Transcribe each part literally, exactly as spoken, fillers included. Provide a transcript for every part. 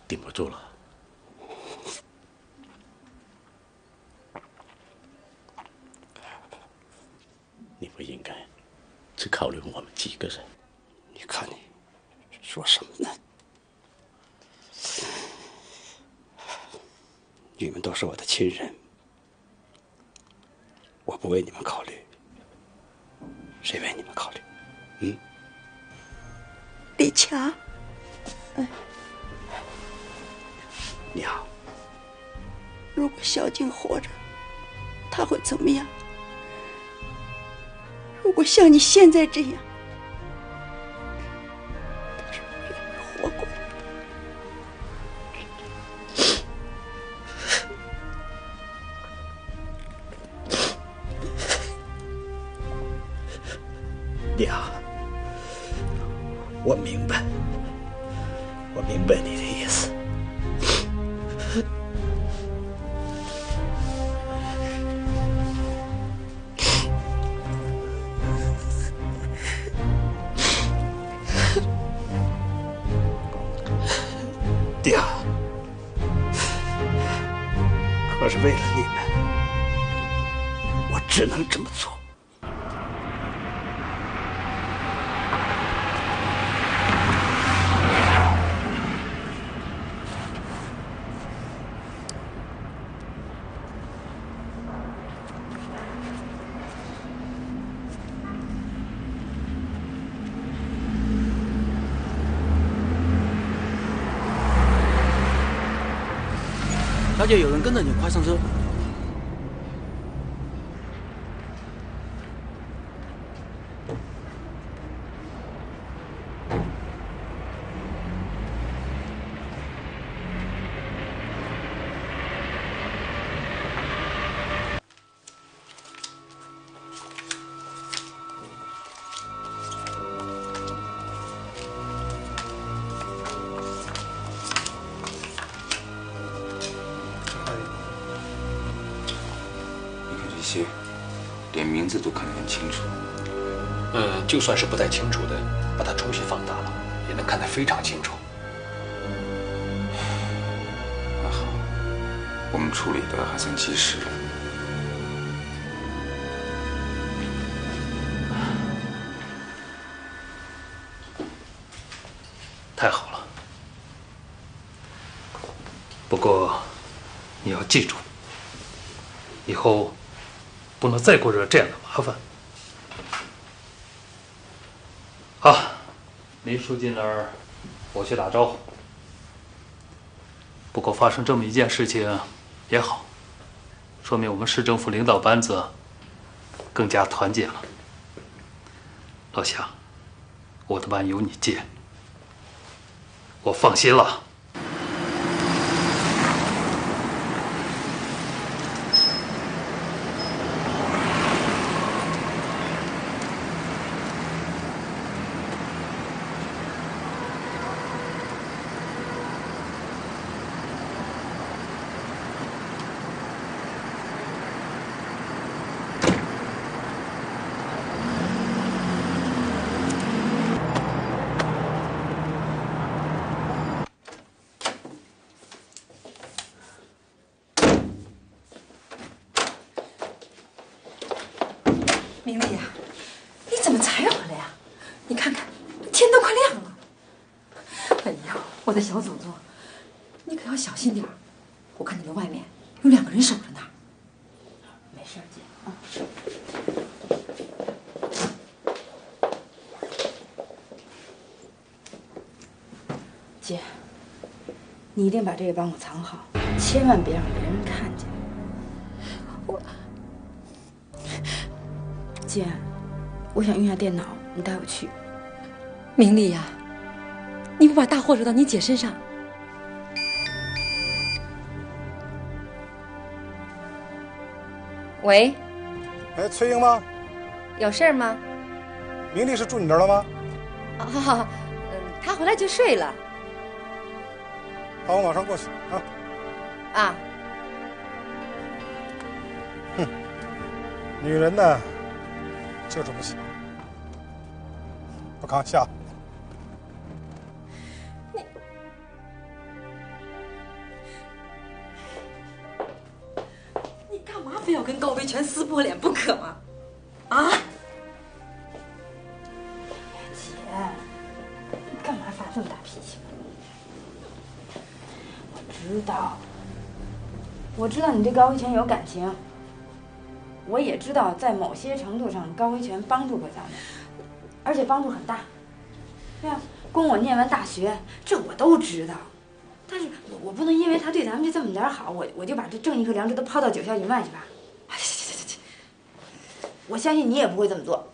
顶不住了。你不应该只考虑我们几个人。 你看你说什么呢？你们都是我的亲人，我不为你们考虑，谁为你们考虑？嗯？ 李强， 哎，娘， 如果小静活着，她会怎么样？如果像你现在这样，她是不愿意活过来。 娘，我明白，我明白你的意思。娘，可是为了你们，我只能这么做。 小姐，有人跟着你，快上车！ 些连名字都看得很清楚。 呃，就算是不太清楚的，把它重新放大了，也能看得非常清楚。 还好，我们处理的还算及时。 太好了。不过，你要记住，以后不能再给我惹这样的麻烦。好，离书记那儿，我去打招呼。不过发生这么一件事情也好，说明我们市政府领导班子更加团结了。老夏，我的班有你接，我放心了。 明丽呀，你怎么才回来呀？你看看，天都快亮了。哎呀，我的小祖宗，你可要小心点儿。我看你们外面有两个人守着呢。没事，姐啊。 姐，你一定把这个帮我藏好，千万别让别人看见。 我。 姐，我想用下电脑，你带我去。 明丽呀，你不把大祸惹到你姐身上。喂。 哎，崔英吗？ 有事儿吗？ 明丽是住你这儿了吗？ 啊，好好，嗯，她回来就睡了。 好，我马上过去啊。 啊。 哼，女人呢？就是不行，不扛下。 你， 非要跟高维权撕破脸不可吗？啊！ 姐，你干嘛发这么大脾气？我知道，我知道你对高维权有感情，我也知道在某些程度上高维权帮助过咱们，而且帮助很大。对啊，供我念完大学，这我都知道。但是我我不能因为他对咱们就这么点好，我我就把这正义和良知都抛到九霄云外去吧。 哎，行行行行， 我相信你也不会这么做。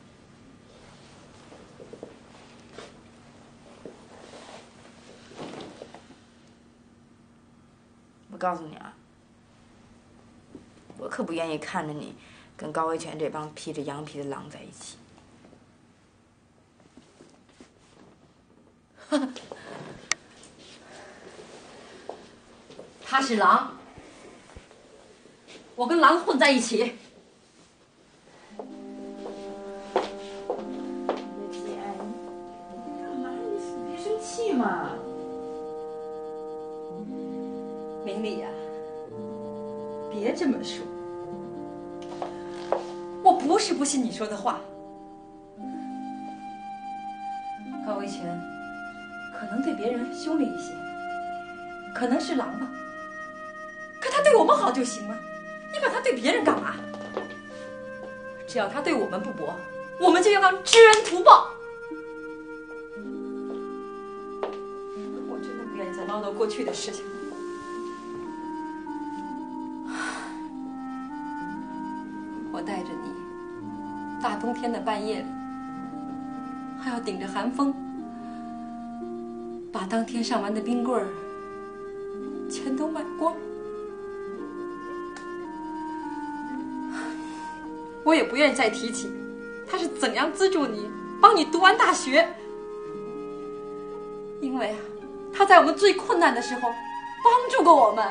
我告诉你啊，我可不愿意看着你跟高维权这帮披着羊皮的狼在一起。 他是狼，我跟狼混在一起。 姐，你干嘛？你别生气嘛。 明丽呀，别这么说，我不是不信你说的话。高维权可能对别人凶厉一些，可能是狼吧。可他对我们好就行吗？你管他对别人干嘛？只要他对我们不薄，我们就要知恩图报。我真的不愿意再唠叨过去的事情。我带着你，大冬天的半夜里，还要顶着寒风，把当天上完的冰棍儿全都买光。我也不愿意再提起他是怎样资助你，帮你读完大学。因为啊，他在我们最困难的时候帮助过我们。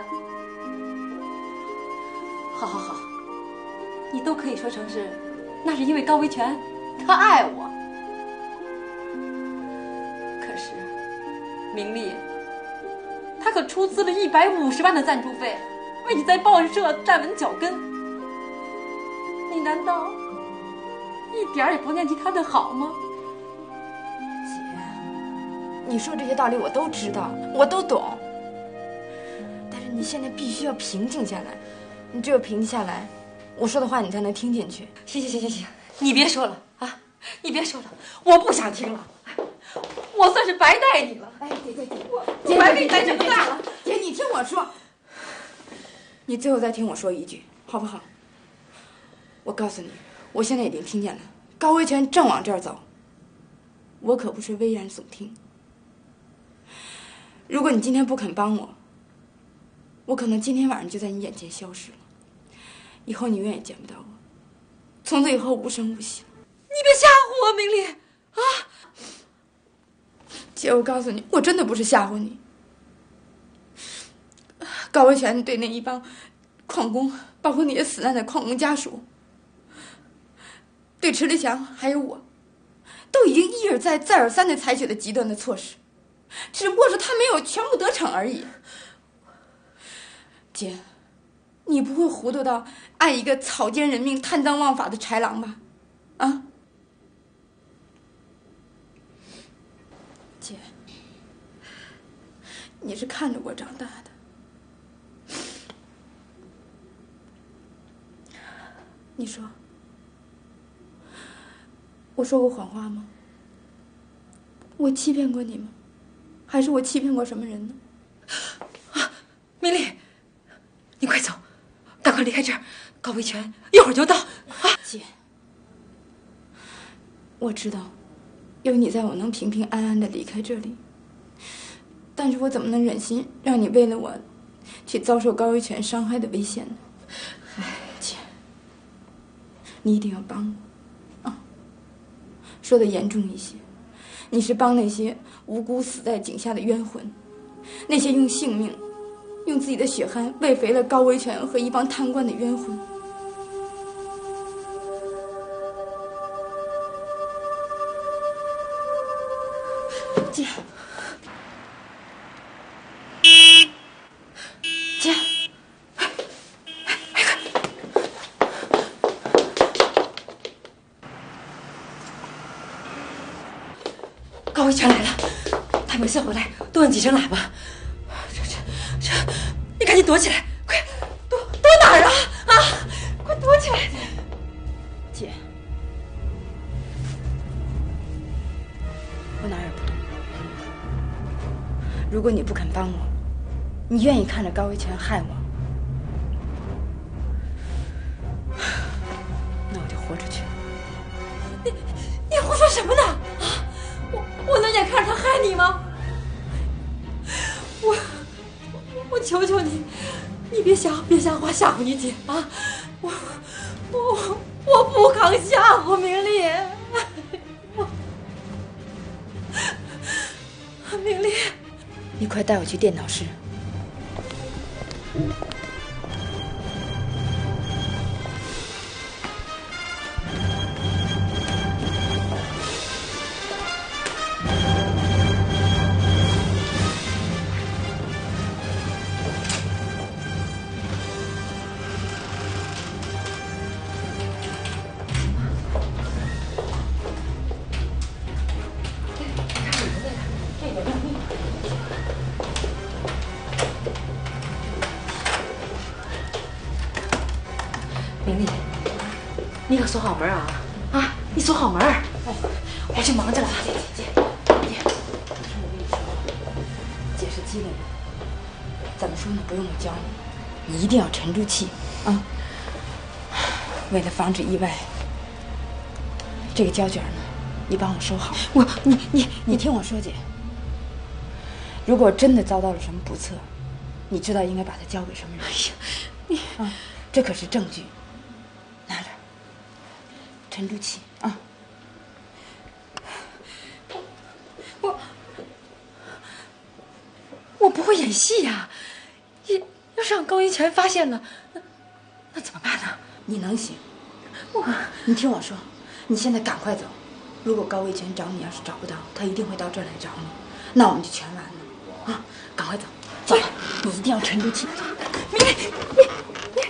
好好好，你都可以说成是，那是因为高维权他爱我。可是，明丽，他可出资了一百五十万的赞助费，为你在报社站稳脚跟。你难道一点也不念及他的好吗？ 姐，你说这些道理我都知道，我都懂。但是你现在必须要平静下来，你只有平静下来，我说的话你才能听进去。 行行行行行，你别说了啊，你别说了，我不想听了。我算是白带你了。 哎，姐姐姐， 我我白给你带这么大了。 姐，你听我说，你最后再听我说一句，好不好？我告诉你，我现在已经听见了，高维权正往这儿走。我可不是危言耸听。如果你今天不肯帮我，我可能今天晚上就在你眼前消失了，以后你永远见不到我，从此以后无声无息。 你别吓唬我，明丽啊！ 姐，我告诉你，我真的不是吓唬你。高维权对那一帮矿工，包括那些死难的矿工家属，对池立强还有我，都已经一而再再而三的采取了极端的措施，只不过是他没有全部得逞而已。姐，你不会糊涂到爱一个草菅人命、贪赃枉法的豺狼吧？啊？姐，你是看着我长大的，你说，我说过谎话吗？我欺骗过你吗？还是我欺骗过什么人呢？ 啊，明丽，你快走，赶快离开这儿，高维权一会儿就到。啊， 姐，我知道，有你在我能平平安安的离开这里，但是我怎么能忍心让你为了我，去遭受高维权伤害的危险呢？哎，姐，你一定要帮我，啊！说的严重一些，你是帮那些无辜死在井下的冤魂，那些用性命、用自己的血汗喂肥了高维权和一帮贪官的冤魂。姐，姐， 一全来了，他每次回来都按几声喇叭。这这这，你赶紧躲起来，快躲躲哪儿啊啊！快躲起来！ 姐，我哪儿也不懂。如果你不肯帮我，你愿意看着高维全害我，那我就豁出去。 你你胡说什么呢？啊，我我能眼看着他害你吗？我我求求你，你别瞎别瞎话吓唬你姐啊！我我我不抗吓唬明丽，我明丽， 你快带我去电脑室。 明丽，你可锁好门啊！啊，你锁好门！哎，我去忙着了。姐姐姐，姐，我跟你说， 姐是机灵人，怎么说呢？不用我教你，你一定要沉住气啊！为了防止意外，这个胶卷呢，你帮我收好。 我，你你你听我说，姐，如果真的遭到了什么不测，你知道应该把它交给什么人？哎呀，你啊，这可是证据。拿着，沉住气啊！ 我我不会演戏呀、啊，你要是让高一全发现了，那那怎么办呢？ 你能行？我，你听我说，你现在赶快走。如果高一全找你要是找不到，他一定会到这儿来找你，那我们就全完了啊！赶快走，走，你一定要沉住气。 明丽，你你。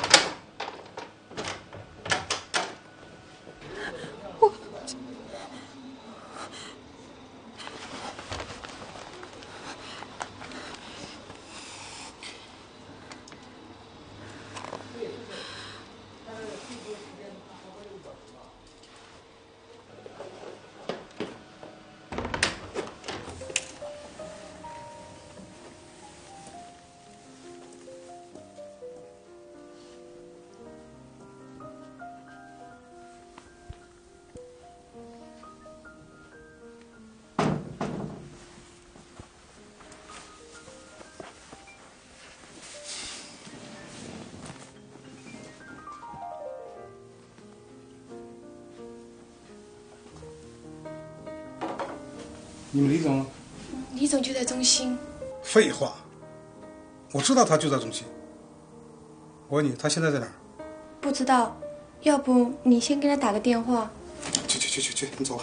你们李总？ 李总就在中心。 废话，我知道他就在中心。我问你，他现在在哪儿？ 不知道，要不你先给他打个电话。 去去去去去，你走吧。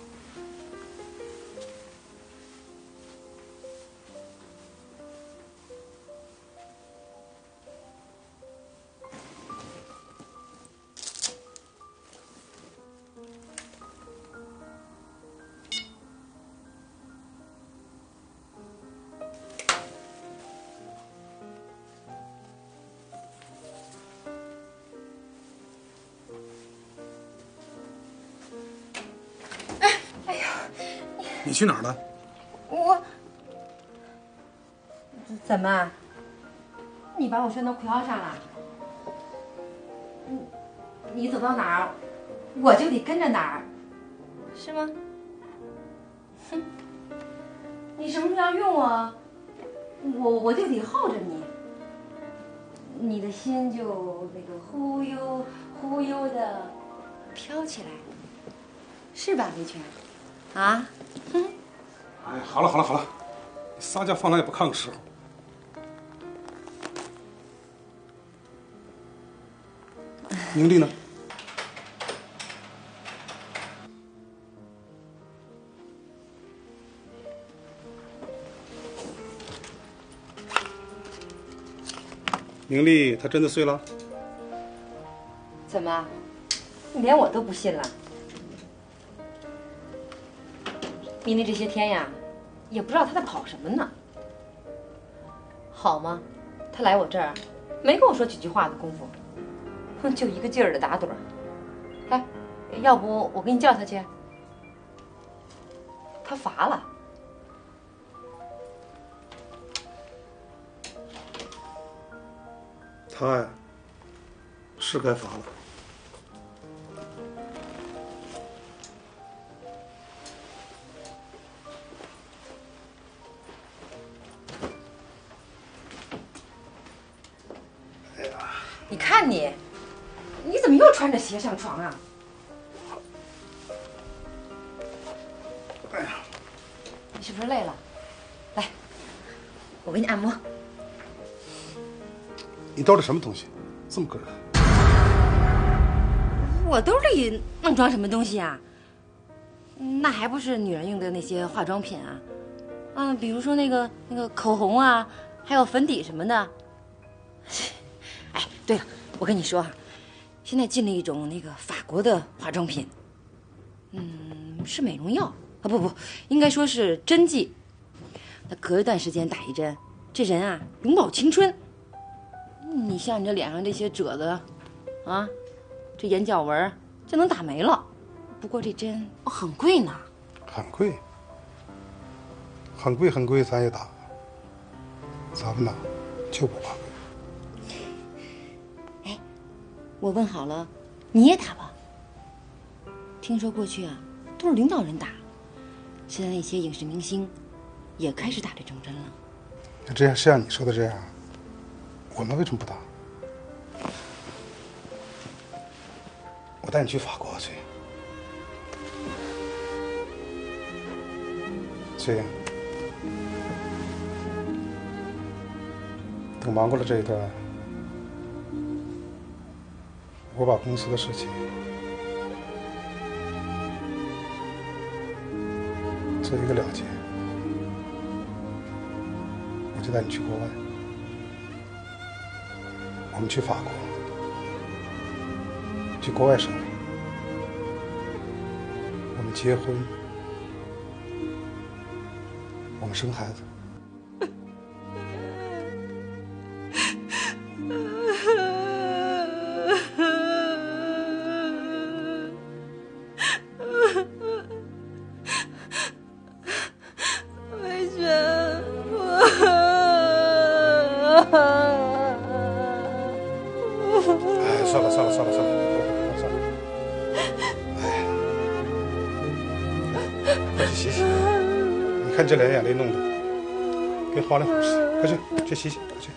你去哪儿了？ 我怎么？你把我拴到裤腰上了？你你走到哪儿，我就得跟着哪儿，是吗？哼！你什么时候要用我，我我就得候着你。你的心就那个忽悠忽悠的飘起来，是吧，维权？啊？哼！ 哎，好了好了好了，撒娇放荡也不看个时候。宁丽呢？宁丽，她真的睡了？ 怎么，连我都不信了？ 明明这些天呀，也不知道他在跑什么呢。好吗？他来我这儿，没跟我说几句话的功夫，哼，就一个劲儿的打盹儿。哎，要不我给你叫他去？他乏了。 他呀，是该罚了。 你看你，你怎么又穿着鞋上床啊？ 哎呀， 你是不是累了？来，我给你按摩。 你兜里什么东西？这么个人？ 我兜里能装什么东西啊？那还不是女人用的那些化妆品啊？啊，比如说那个那个口红啊，还有粉底什么的。哎，对了，我跟你说哈，现在进了一种那个法国的化妆品，嗯，是美容药啊，不不，应该说是针剂。那隔一段时间打一针，这人啊永葆青春。你像你这脸上这些褶子，啊，这眼角纹就能打没了。不过这针很贵呢。 很贵，很贵很贵，咱也打。咱们呐，就不怕贵。 我问好了，你也打吧。听说过去啊，都是领导人打，现在一些影视明星也开始打这种针了。 那这样像你说的这样，我们为什么不打？我带你去法国去。去。等忙过了这一段，我把公司的事情做一个了结，我就带你去国外。我们去法国，去国外生活，我们结婚，我们生孩子。算了算了算了算了，算了，哎，快去洗洗。你看这两眼泪弄的，跟花里胡似的，快去去洗洗，快去。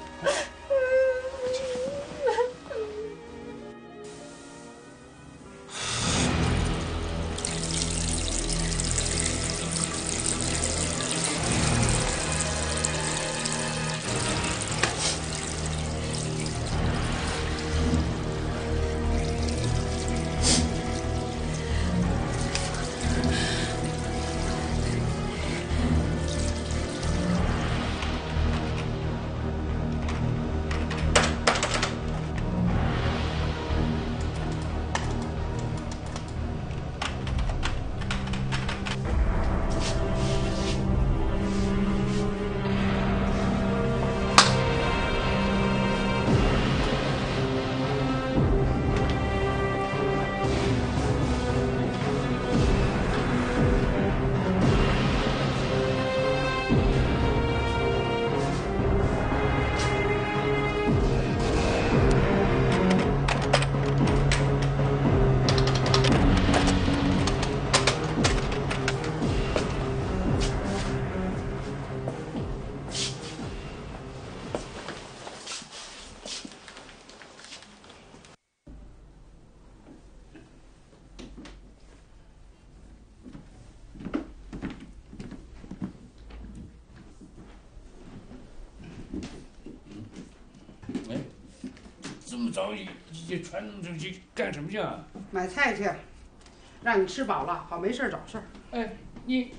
这么早就穿出去干什么去啊？ 买菜去，让你吃饱了，好没事找事儿。 哎，你。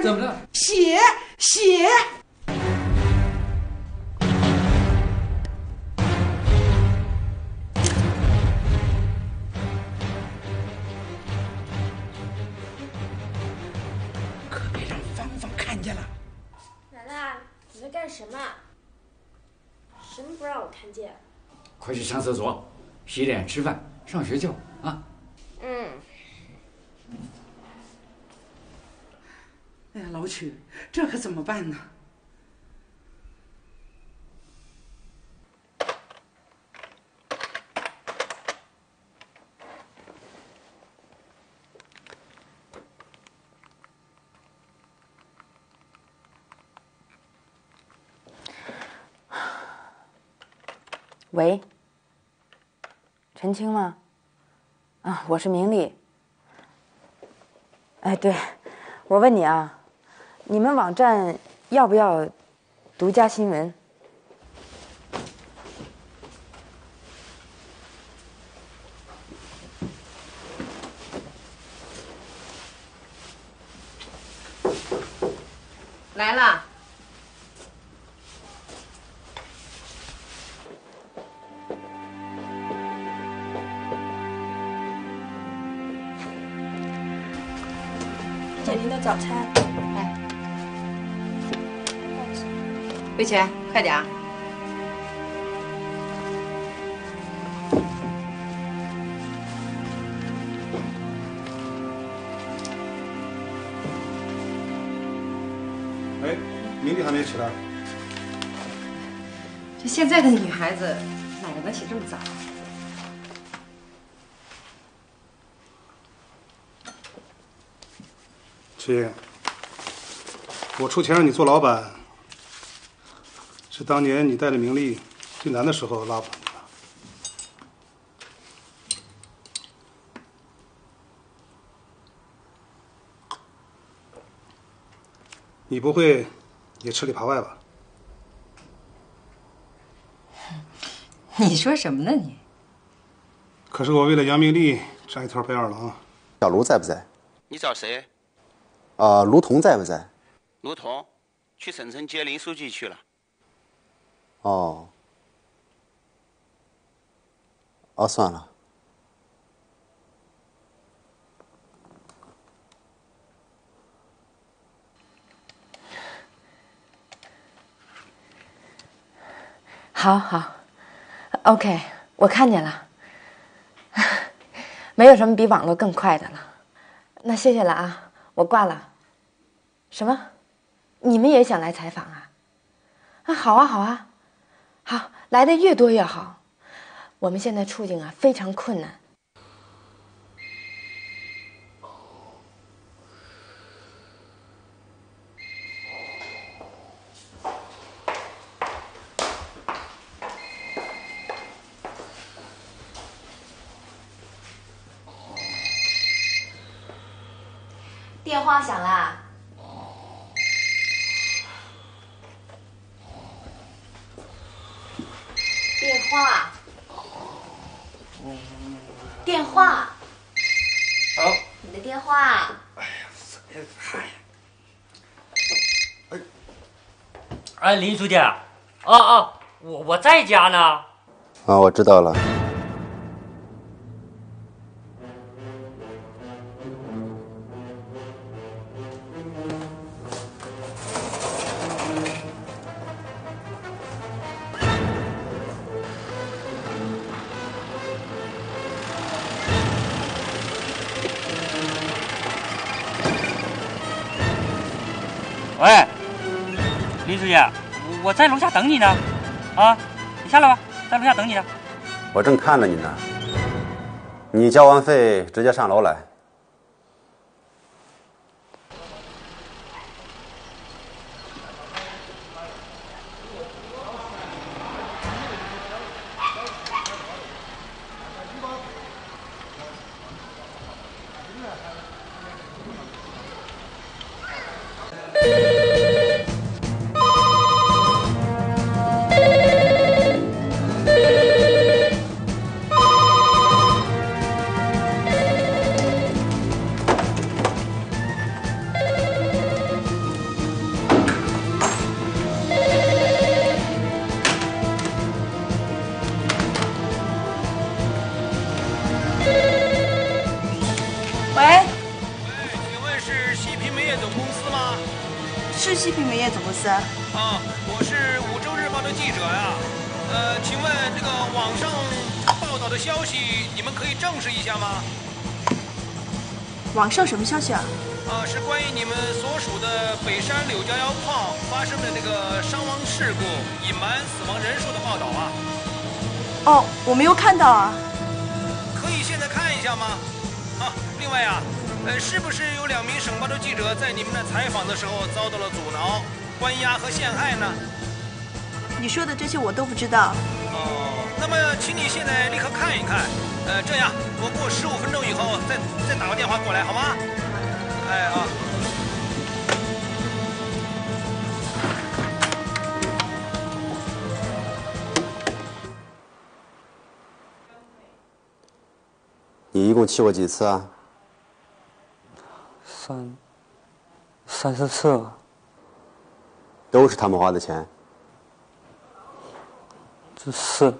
怎么了？ 血血！可别让芳芳看见了。 奶奶，你在干什么？什么不让我看见？ 快去上厕所、洗脸、吃饭、上学去啊！ 嗯。 哎呀，老曲，这可怎么办呢？ 喂，陈青吗？啊，我是明丽。哎，对，我问你啊，你们网站要不要独家新闻？ 来了。 点您的早餐。 哎，魏全，快点啊！ 哎，明丽还没起来。 这现在的女孩子哪个能起这么早？ 青，我出钱让你做老板，是当年你带着明丽最难的时候拉不你的。你不会也吃里扒外吧？ 你说什么呢你？ 可是我为了杨明丽站一条白眼狼。 小卢在不在？ 你找谁？ 啊、呃，卢彤在不在？ 卢彤去省城接林书记去了。 哦。哦，算了。 好好 ，OK， 我看见了，没有什么比网络更快的了。那谢谢了啊，我挂了。什么？你们也想来采访啊？啊，好啊，好啊，好，来的越多越好。我们现在处境啊非常困难。 电话响啦！电话，电话。 好。 你的电话。 哎呀，谁嗨！哎，哎，林书记，啊啊，我我在家呢。 啊，我知道了。 喂，林书记，我在楼下等你呢，啊，你下来吧，在楼下等你呢。 我正看着你呢，你交完费直接上楼来。 西平媒业总公司。啊， 我是五洲日报的记者呀。呃，请问这个网上报道的消息，你们可以证实一下吗？ 网上什么消息啊？ 啊，是关于你们所属的北山柳家窑矿发生的这个伤亡事故、隐瞒死亡人数的报道啊。 哦，我没有看到啊。 可以现在看一下吗？啊，另外啊，呃，是不是有两名省报的记者在你们的采访的时候遭到了阻挠、关押和陷害呢？ 你说的这些我都不知道。 哦，那么请你现在立刻看一看。呃，这样，我过十五分钟以后再再打个电话过来，好吗？哎啊。 你一共去过几次啊？ 三三四次了。 都是他们花的钱？ 这是。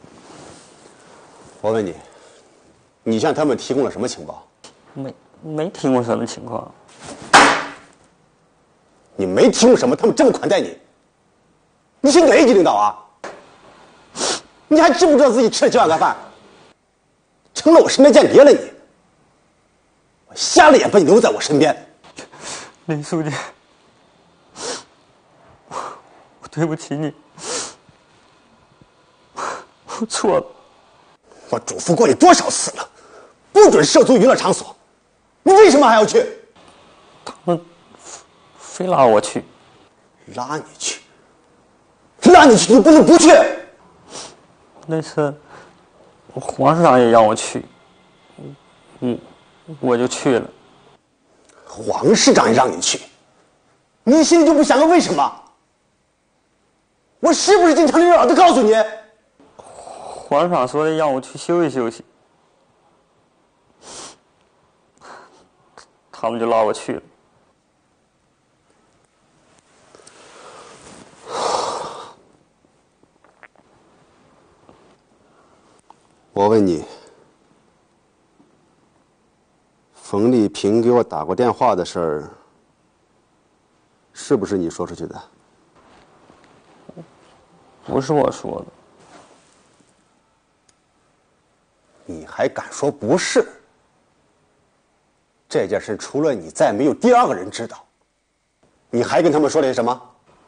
我问你，你向他们提供了什么情报？ 没没提供什么情况。 你没提供什么，他们这么款待你，你是哪一级领导啊？你还知不知道自己吃了几碗干饭？成了我身边间谍了你！我瞎了眼把你留在我身边。 林书记，我我对不起你，我错了。 我嘱咐过你多少次了，不准涉足娱乐场所，你为什么还要去？ 他们非拉我去。 拉你去？拉你去，你不能不去。 那次黄市长也让我去，嗯，我就去了。 黄市长也让你去，你心里就不想个为什么？我是不是经常溜老的告诉你？ 黄市长说的让我去休息休息，他们就拉我去了。 我问你，冯丽萍给我打过电话的事儿，是不是你说出去的？ 不是我说的。 你还敢说不是？这件事除了你，再没有第二个人知道。你还跟他们说了些什么？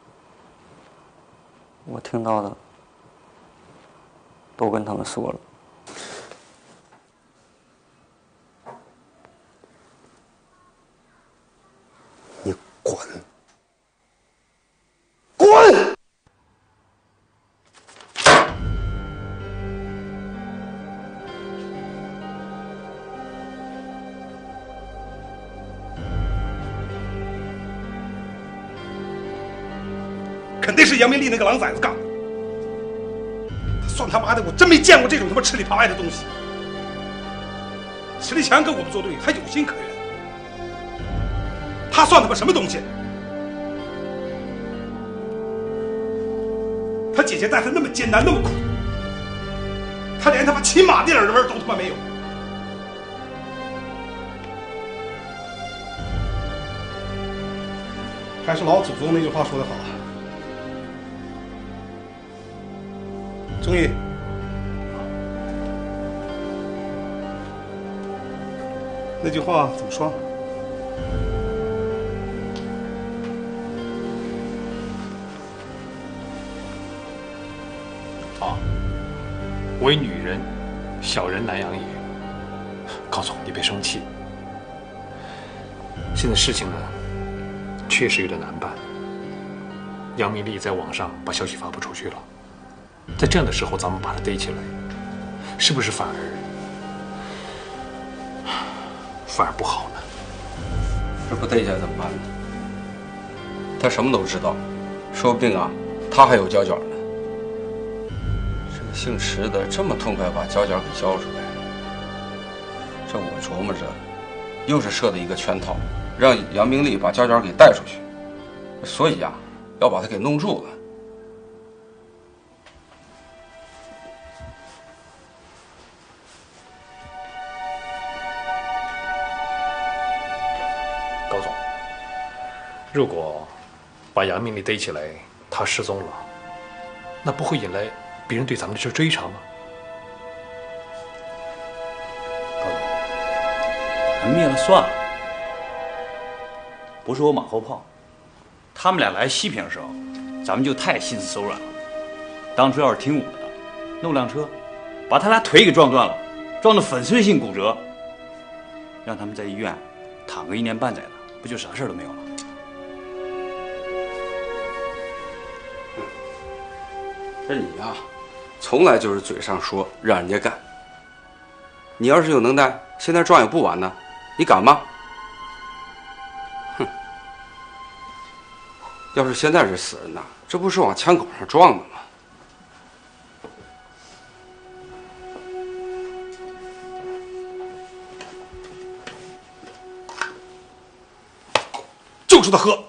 我听到的都跟他们说了。 你滚！滚！ 肯定是杨明丽那个狼崽子干的。他算他妈的，我真没见过这种他妈吃里扒外的东西。齐立强跟我们作对，还有心可原。他算他妈什么东西？他姐姐带他那么艰难，那么苦，他连他妈骑马那点味儿都他妈没有。还是老祖宗那句话说得好。钟毅，那句话怎么说？ 啊，为女人，小人难养也。高总，你别生气。现在事情呢，确实有点难办。杨明丽在网上把消息发布出去了。在这样的时候，咱们把他逮起来，是不是反而反而不好呢？ 这不逮起来怎么办呢？他什么都知道，说不定啊，他还有交角呢。这个姓池的这么痛快把交角给交出来，这我琢磨着，又是设的一个圈套，让杨明丽把交角给带出去，所以啊，要把他给弄住了。 如果把杨明丽逮起来，他失踪了，那不会引来别人对咱们的事追查吗？ 把他灭了算了，不是我马后炮。他们俩来西平的时候，咱们就太心慈手软了。当初要是听我的，弄辆车，把他俩腿给撞断了，撞得粉碎性骨折，让他们在医院躺个一年半载的，不就啥事都没有了？ 这你呀、啊，从来就是嘴上说让人家干。你要是有能耐，现在撞也不晚呢，你敢吗？哼！要是现在是死人呐，这不是往枪口上撞的吗？ 就是他喝。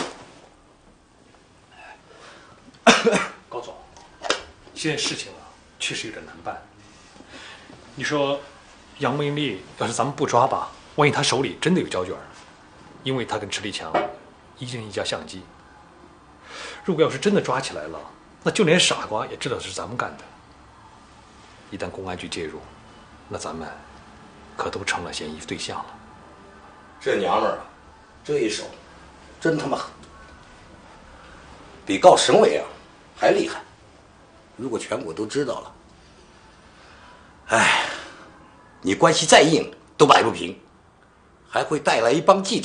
高总，现在事情啊，确实有点难办。你说，杨明丽要是咱们不抓吧，万一他手里真的有胶卷，因为他跟池立强一人一架相机。如果要是真的抓起来了，那就连傻瓜也知道是咱们干的。一旦公安局介入，那咱们可都成了嫌疑对象了。 这娘们儿啊，这一手真他妈狠，比告省委啊还厉害。如果全国都知道了，哎，你关系再硬都摆不平，还会带来一帮记者。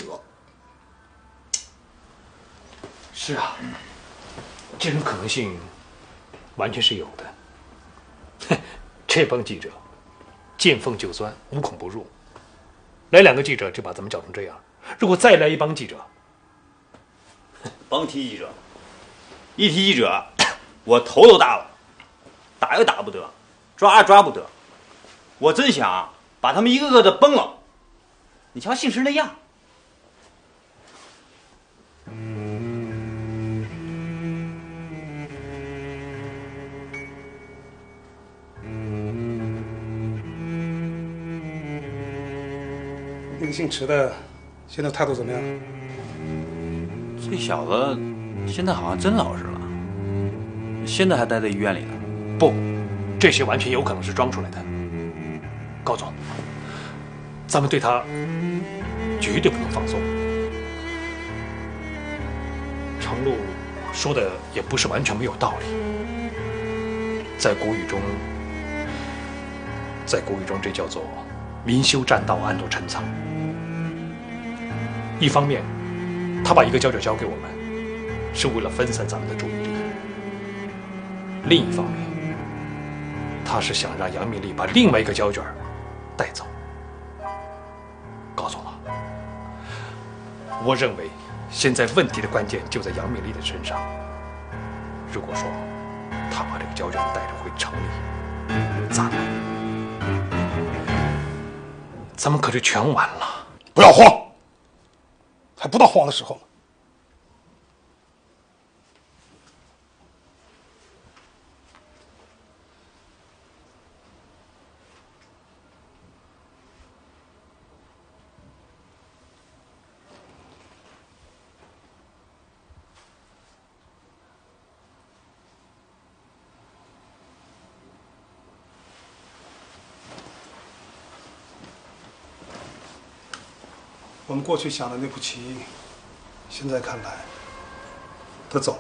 是啊，这种可能性完全是有的。哼，这帮记者见缝就钻，无孔不入。来两个记者就把咱们搅成这样，如果再来一帮记者， 甭提记者，一提记者，我头都大了，打又打不得，抓也抓不得。我真想把他们一个个的崩了。你瞧姓石那样。 那个姓池的，现在态度怎么样？ 这小子现在好像真老实了，现在还待在医院里呢。 不，这些完全有可能是装出来的。高总，咱们对他绝对不能放松。程璐说的也不是完全没有道理，在国语中，在国语中这叫做明修栈道，暗度陈仓。一方面，他把一个胶卷交给我们，是为了分散咱们的注意力；另一方面，他是想让杨明丽把另外一个胶卷带走。高总啊，我认为现在问题的关键就在杨明丽的身上。如果说他把这个胶卷带着回城里，咱们咱们可就全完了。 不要慌，还不到慌的时候呢。我们过去想的那步棋，现在看来，他走了。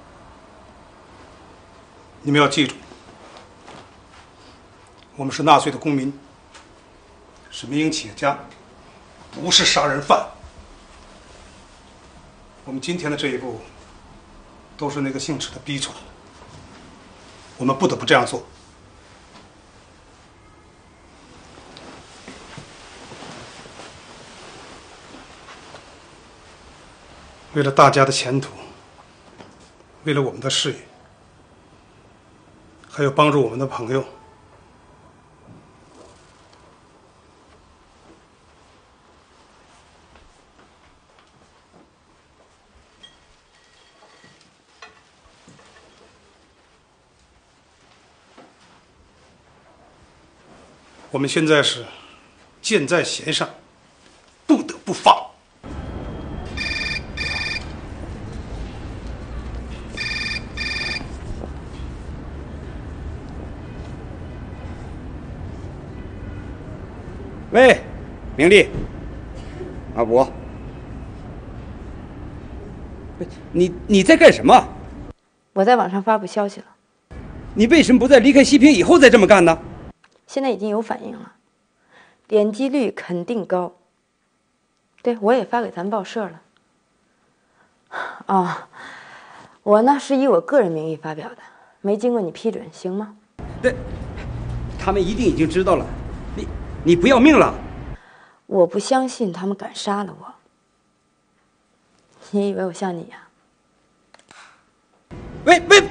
你们要记住，我们是纳粹的公民，是民营企业家，不是杀人犯。我们今天的这一步，都是那个姓池的逼出来的。我们不得不这样做。为了大家的前途，为了我们的事业，还有帮助我们的朋友，我们现在是箭在弦上，不得不发。 喂，明丽，阿伯，你你在干什么？ 我在网上发布消息了。 你为什么不在离开西平以后再这么干呢？ 现在已经有反应了，点击率肯定高。对，我也发给咱报社了。哦，我呢是以我个人名义发表的，没经过你批准，行吗？ 对，他们一定已经知道了。你你不要命了？ 我不相信他们敢杀了我。你以为我像你呀？ 喂喂！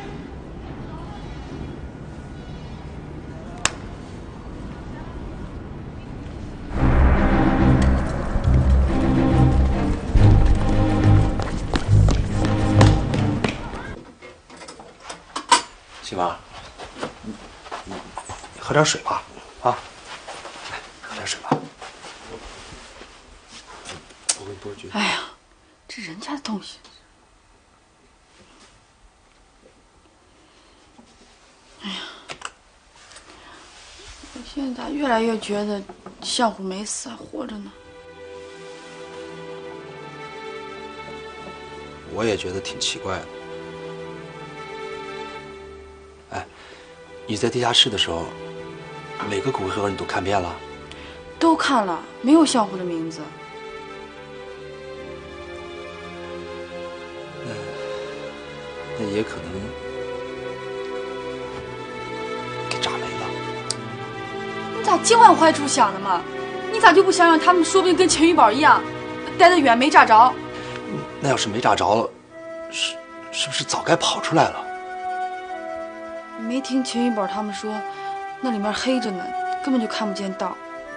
媳妇儿，你你喝点水吧，啊，来喝点水吧。我给你多举。 哎呀，这人家的东西。哎呀，我现在咋越来越觉得相虎没死，还活着呢？ 我也觉得挺奇怪的。哎，你在地下室的时候，每个骨灰盒你都看遍了？ 都看了，没有相虎的名字。 那那也可能给炸没了。 你咋净往坏处想的嘛？你咋就不想想他们说不定跟钱玉宝一样，待得远没炸着？ 那要是没炸着了，是是不是早该跑出来了？ 你没听钱玉宝他们说，那里面黑着呢，根本就看不见道。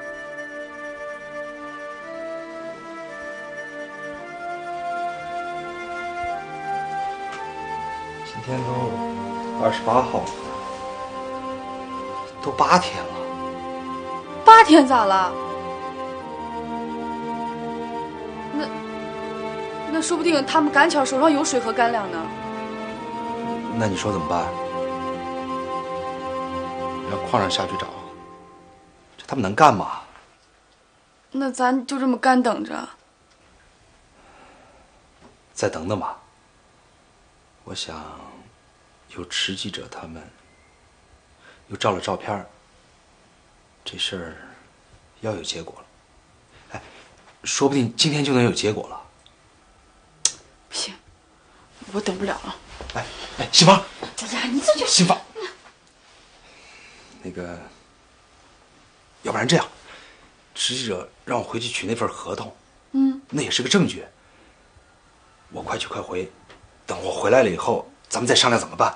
今天都二十八号了，都八天了。 八天咋了？那那说不定他们赶巧手上有水和干粮呢。 那你说怎么办？让矿上下去找，这他们能干吗？ 那咱就这么干等着？ 再等等吧。我想，有持记者他们又照了照片，这事儿要有结果了。哎，说不定今天就能有结果了。 不行，我等不了了。 哎哎，杏芳， 哎呀，你这就杏芳，那个，要不然这样，持记者让我回去取那份合同， 嗯， 那也是个证据。我快去快回，等我回来了以后，咱们再商量怎么办。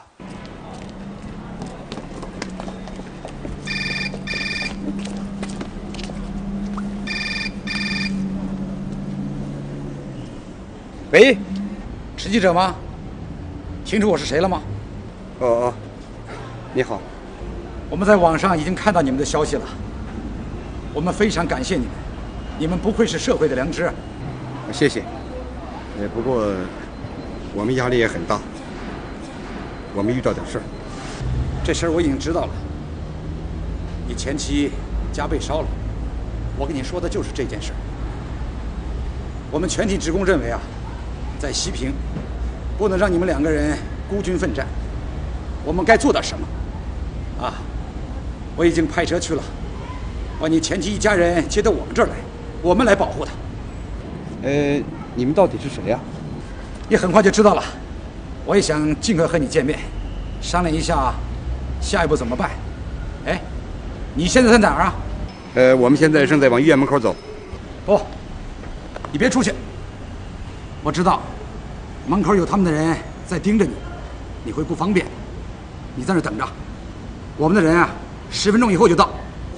喂，持记者吗？清楚我是谁了吗？ 哦哦，你好。 我们在网上已经看到你们的消息了，我们非常感谢你们，你们不愧是社会的良知。 谢谢。呃，不过我们压力也很大，我们遇到点事儿。 这事儿我已经知道了，你前妻家被烧了，我跟你说的就是这件事儿。我们全体职工认为啊，在西平，不能让你们两个人孤军奋战，我们该做点什么？啊，我已经派车去了，把你前妻一家人接到我们这儿来，我们来保护他。 呃，你们到底是谁呀？ 你很快就知道了。我也想尽快和你见面，商量一下下一步怎么办。哎，你现在在哪儿啊？ 呃，我们现在正在往医院门口走。 不，你别出去。我知道门口有他们的人在盯着你，你会不方便。你在那等着，我们的人啊，十分钟以后就到。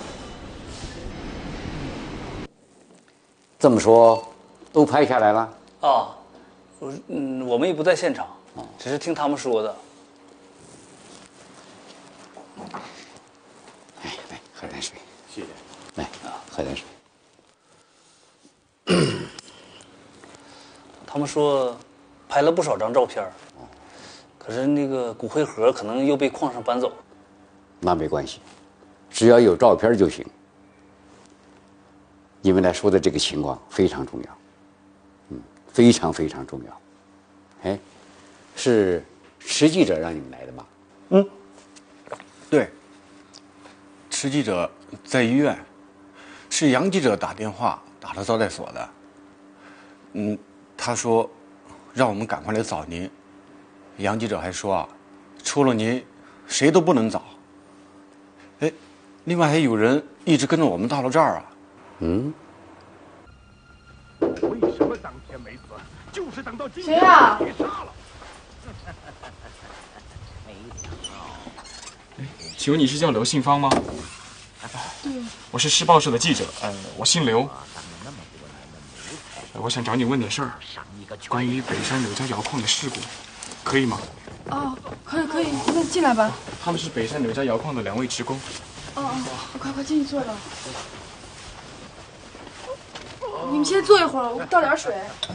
这么说，都拍下来了？ 啊，我嗯，我们也不在现场，只是听他们说的。 哎，来喝点水。 谢谢。 来啊，喝点水。 他们说拍了不少张照片，可是那个骨灰盒可能又被矿上搬走。 那没关系，只要有照片就行。 你们来说的这个情况非常重要，嗯，非常非常重要。哎，是池记者让你们来的吗？ 嗯，对。池记者在医院，是杨记者打电话打到招待所的。嗯，他说让我们赶快来找您。杨记者还说啊，除了您，谁都不能找。哎，另外还有人一直跟着我们到了这儿啊。 嗯。 为什么当天没死？就是等到今天谁啊给杀了。 请问你是叫刘信芳吗？ 对， 我是《时报》社的记者，呃，我姓刘。我想找你问点事儿，关于北山柳家窑矿的事故，可以吗？ 哦，可以可以，那进来吧。 他们是北山柳家窑矿的两位职工。 哦哦，快快进去坐吧。你们先坐一会儿，我倒点水。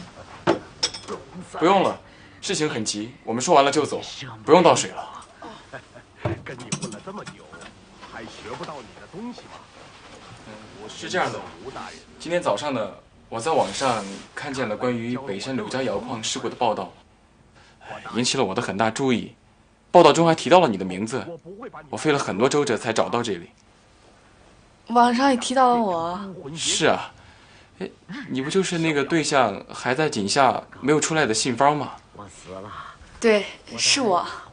不用了，事情很急，我们说完了就走，不用倒水了。 跟你混了这么久，还学不到你的东西吗？ 是这样的，今天早上呢，我在网上看见了关于北山柳家窑矿事故的报道，引起了我的很大注意。报道中还提到了你的名字，我费了很多周折才找到这里。 网上也提到了我。 是啊，哎，你不就是那个对象还在井下没有出来的信芳吗？ 对，是我。